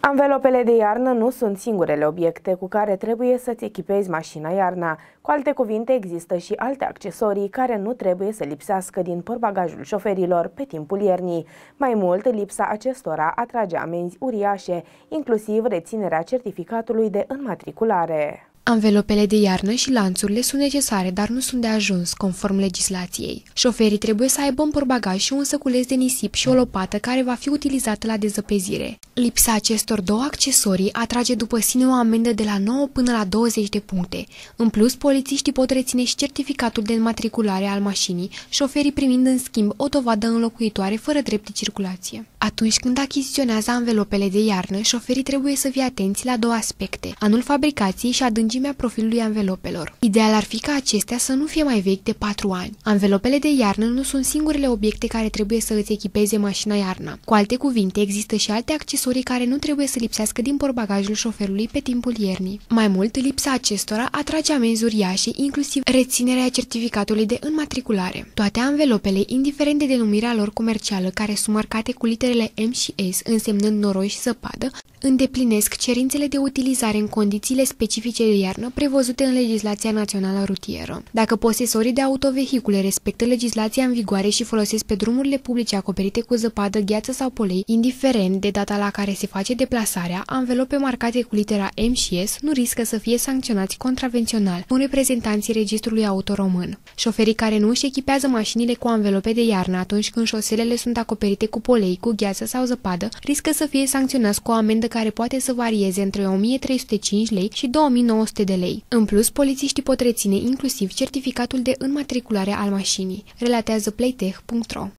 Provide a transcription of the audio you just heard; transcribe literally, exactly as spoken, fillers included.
Anvelopele de iarnă nu sunt singurele obiecte cu care trebuie să-ți echipezi mașina iarna. Cu alte cuvinte, există și alte accesorii care nu trebuie să lipsească din portbagajul șoferilor pe timpul iernii. Mai mult, lipsa acestora atrage amenzi uriașe, inclusiv reținerea certificatului de înmatriculare. Anvelopele de iarnă și lanțurile sunt necesare, dar nu sunt de ajuns, conform legislației. Șoferii trebuie să aibă în portbagaj și un săculeț de nisip și o lopată care va fi utilizată la dezăpezire. Lipsa acestor două accesorii atrage după sine o amendă de la nouă până la douăzeci de puncte. În plus, polițiștii pot reține și certificatul de înmatriculare al mașinii, șoferii primind în schimb o dovadă înlocuitoare fără drept de circulație. Atunci când achiziționează anvelopele de iarnă, șoferii trebuie să fie atenți la două aspecte: anul fabricației și adâncimea profilului anvelopelor. Ideal ar fi ca acestea să nu fie mai vechi de patru ani. Anvelopele de iarnă nu sunt singurele obiecte care trebuie să îți echipeze mașina iarna. Cu alte cuvinte, există și alte accesorii care nu trebuie să lipsească din portbagajul șoferului pe timpul iernii. Mai mult, lipsa acestora atrage amenzi uriașe, inclusiv reținerea certificatului de înmatriculare. Toate anvelopele, indiferent de denumirea lor comercială, care sunt marcate cu literele M și S, însemnând noroi și zăpadă, îndeplinesc cerințele de utilizare în condițiile specifice de iarnă prevăzute în legislația națională rutieră. Dacă posesorii de autovehicule respectă legislația în vigoare și folosesc pe drumurile publice acoperite cu zăpadă, gheață sau polei, indiferent de data la care se face deplasarea, anvelope marcate cu litera M și S nu riscă să fie sancționați contravențional, spun reprezentanții Registrului Auto Român. Șoferii care nu își echipează mașinile cu anvelope de iarnă atunci când șoselele sunt acoperite cu polei, cu gheață sau zăpadă, riscă să fie sancționați cu o amendă care poate să varieze între o mie trei sute cinci lei și două mii nouă sute de lei. În plus, polițiștii pot reține inclusiv certificatul de înmatriculare al mașinii, relatează playtech punct ro.